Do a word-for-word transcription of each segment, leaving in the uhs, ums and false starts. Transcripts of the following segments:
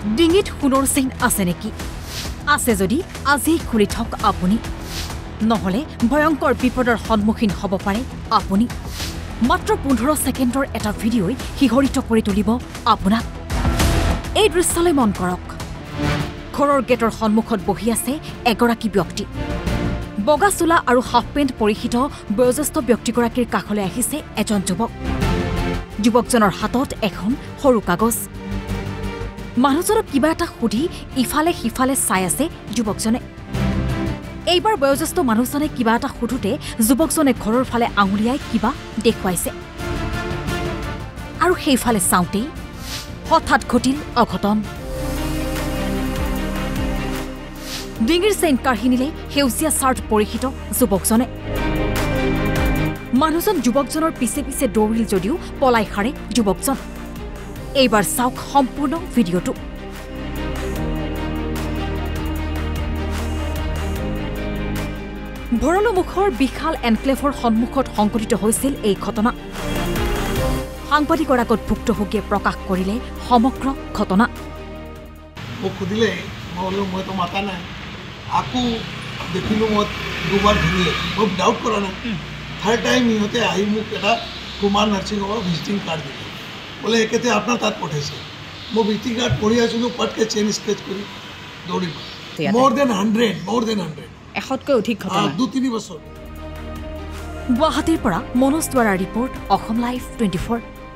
ডিঙিত সোণৰ চেইন আছে নেকি? আছে যদি আজি খুলি থক আপুনি, নহলে ভয়ংকৰ বিপদৰ সন্মুখীন হ'ব পাৰে আপুনি। মাত্ৰ পোন্ধৰ ছেকেণ্ডৰ এটা ভিডিঅ'ই শিহৰিত কৰি তুলিব আপোনাক। এই দৃশ্যলৈ মন কৰক। ঘৰৰ গেটৰ সন্মুখত বহি আছে এগৰাকী ব্যক্তি। বগা চোলা আৰু হাফ পেণ্ট পৰিহিত বয়োজ্যেষ্ঠ ব্যক্তিগৰাকীৰ কাষলৈ আহিছে এজন যুৱক। যুৱকজনৰ হাতত এখন সৰু কাগজ। মানুহজনক কিবা এটা সুধি ইফালে সিফালে চাই আছে যুৱকজনে। এইবাৰ বয়োজ্যেষ্ঠ মানুহজনে কিবা এটা সুধোতে যুৱকজনে ঘৰৰ ফালে আঙুলিয়াই কিবা দেখুৱাইছে, আৰু সেইফালে চাওঁতেই হঠাৎ ঘটিল অঘটন। ডিঙিৰ চেইন কাঢ়ি নিলে সেউজীয়া চাৰ্ট পৰিহিত যুৱকজনে। মানুহজন যুৱকজনৰ পিছে পিছে দৌৰিল যদিও পলাই সাৰে যুৱকজন। এইবাৰ চাওক সম্পূৰ্ণ ভিডিঅ'টো। ভৰলুমুখৰ বিশাল এনক্লেভৰ সন্মুখত সংঘটিত হৈছিল এই ঘটনা। সাংবাদিকৰ আগত ভুক্তভোগীয়ে প্ৰকাশ কৰিলে সমগ্ৰ ঘটনা। মোক সুধিলে, মই বোলো মইতো মাতা নাই, আকৌ দেখিলোঁ মই দুবাৰ ধৰিলে, মই ডাউট কৰা নাই। থাৰ্ড টাইম ইহঁতে আহি মোক এটা কুমাৰ নাৰ্ছিং হোমৰ ভিজিটিং কাৰ্ড দিলে, বোলে একেতে আপোনাৰ তাত পঠাইছে। মই ভিজিটিং কাৰ্ড পঢ়ি আছিলোঁ, পটকে চেইন স্কেচ কৰি দৌৰি গ'ল। More than hundred more than hundred এশতকৈ অধিক ঘটনা দুই তিনি বছৰ। গুৱাহাটীৰ পৰা মনোজ দ্বাৰা report, Assam live twenty four.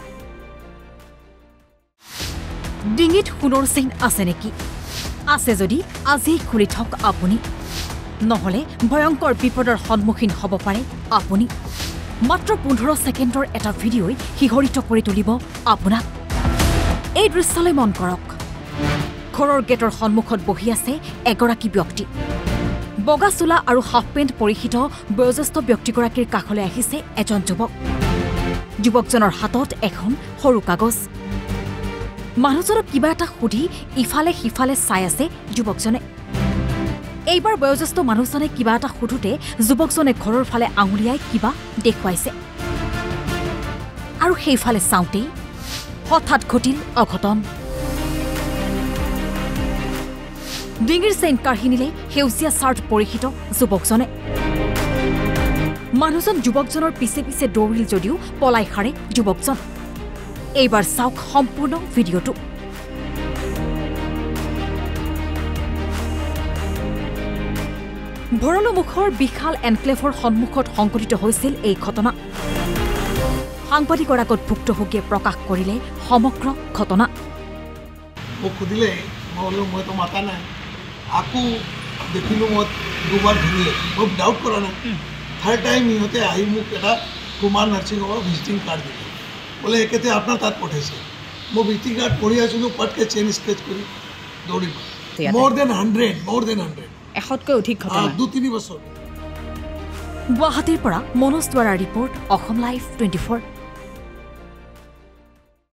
ডিঙিত সোণৰ চেইন আছে নেকি? আছে যদি আজি খুলি থক আপুনি, নহলে ভয়ংকৰ বিপদৰ সন্মুখীন হ'ব পাৰে আপুনি। মাত্ৰ পোন্ধৰ ছেকেণ্ডৰ এটা ভিডিঅ'ই শিহৰিত কৰি তুলিব আপোনাক। এই দৃশ্যলৈ মন কৰক। ঘৰৰ গেটৰ সন্মুখত বহি আছে এগৰাকী ব্যক্তি। বগা চোলা আৰু হাফ পেণ্ট পৰিহিত বয়োজ্যেষ্ঠ ব্যক্তিগৰাকীৰ কাষলৈ আহিছে এজন যুৱক। যুৱকজনৰ হাতত এখন সৰু কাগজ। মানুহজনক কিবা এটা সুধি ইফালে সিফালে চাই আছে যুৱকজনে। এইবাৰ বয়োজ্যেষ্ঠ মানুহজনে কিবা এটা সুধোতে যুৱকজনে ঘৰৰ ফালে আঙুলিয়াই কিবা দেখুৱাইছে, আৰু সেইফালে চাওঁতেই হঠাৎ ঘটিল অঘটন। ডিঙিৰ চেইন কাঢ়ি নিলে সেউজীয়া চাৰ্ট পৰিহিত যুৱকজনে। মানুহজন যুৱকজনৰ পিছে পিছে দৌৰিল যদিও পলাই সাৰে যুৱকজন। এইবাৰ চাওক সম্পূৰ্ণ ভিডিঅ'টো। ভৰলুমুখৰ বিশাল এনক্লেভৰ সন্মুখত সংঘটিত হৈছিল এই ঘটনা। সাংবাদিকৰ আগত ভুক্তভোগীয়ে প্ৰকাশ কৰিলে সমগ্ৰ ঘটনা। মোক সুধিলে, মই বোলো মইতো মাতা নাই, আকৌ দেখিলোঁ মই দুবাৰ ধৰিলে, মই ডাউট কৰা নাই। থাৰ্ড টাইম ইহঁতে আহি মোক এটা কুমাৰ নাৰ্ছিং হোমৰ ভিজিটিং কাৰ্ড দিলে, বোলে একেতে আপোনাৰ তাত পঠাইছে। মই ভিজিটিং কাৰ্ড পঢ়ি আছিলোঁ, পটকে চেইন স্কেচ কৰি দৌৰি গ'ল। More than hundred more than hundred এশতকৈ অধিক ঘটনা দুই তিনি বছৰ। গুৱাহাটীৰ পৰা মনোজ দ্বাৰা report, Assam live twenty four.